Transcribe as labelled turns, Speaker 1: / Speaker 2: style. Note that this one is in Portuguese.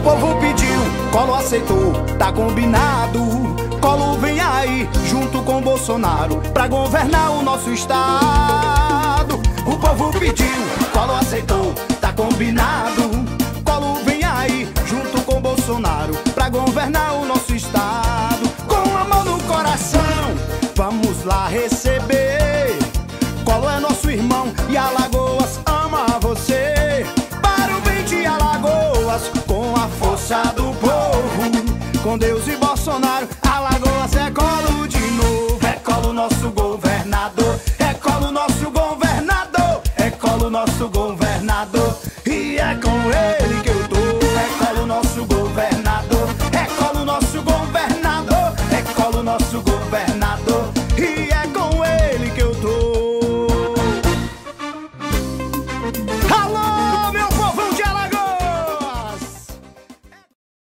Speaker 1: povo pediu, Collor aceitou, tá combinado. Collor vem aí, junto com Bolsonaro, pra governar o nosso estado. O povo pediu, Collor aceitou,